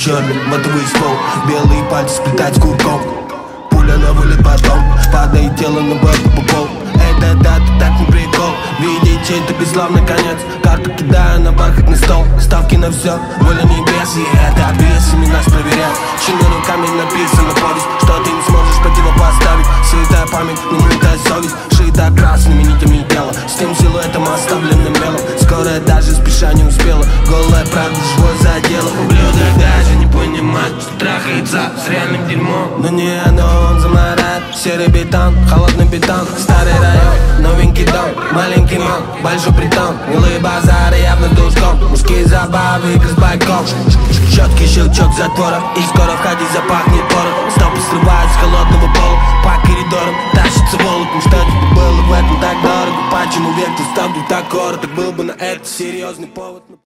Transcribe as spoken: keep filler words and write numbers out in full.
черный матовый ствол, белые пальцы сплетать с курком. Пуля на вылет потом, падает тело на бэк по пол. Это да, так не прикол, видеть чей-то бесславный конец. Карту кидаю на бархатный стол, ставки на все, воля небес. И это обвесами нас проверяют, чьими руками написана повесть, что ты не сможешь противопоставить. Святая память, немытая совесть, шита красными нитями тела, с тем силуэтом оставленным мелом. Скорая даже спеша не успела, голая правда живой задела. Ублюдок даже не понимает, что трахается с реальным дерьмом. Но не оно, он заморает, серый бетон, холодный бетон. Старый район, новенький дом, маленький мон, большой притон. Милые базары явно душком, мужские забавы, игры с байком. Четкий щелчок затвора, и скоро входи запахнет порох. Стопы срывают с холодного пола, по коридорам тащится волоком. Что тебе было в этом так дорого? Почему век ты стал так короток? Был бы на это серьезный повод.